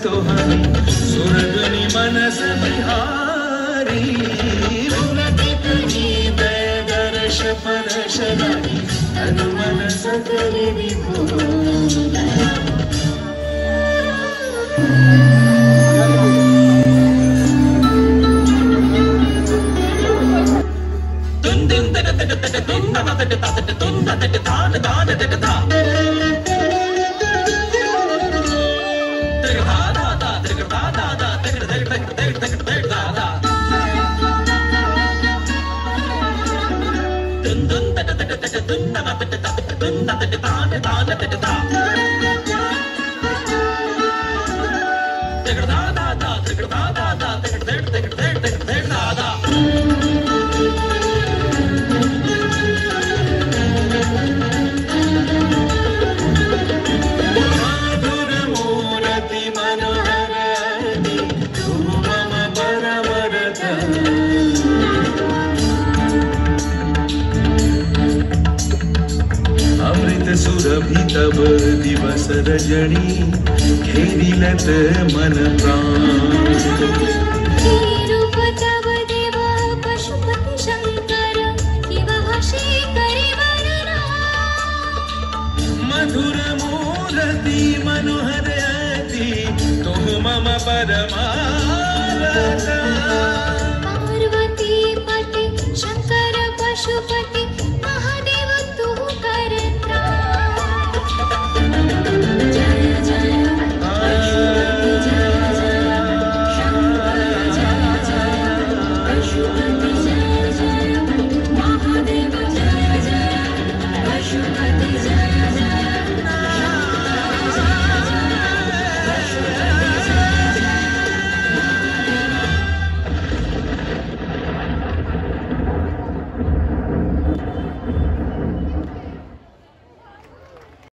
स्तोहनी सुरगनि मनस बिहारी पुलकित हृदय दर्श परश रही तन मन सकल विभोर। सुरभि तब दिवस रजनी घेरिलत मन प्राण। रूप तब देव पशुपति शंकर शिवहर्षि करि वर्णना। मधुर मूर्ति मनोहर अति तुम मम परमारता।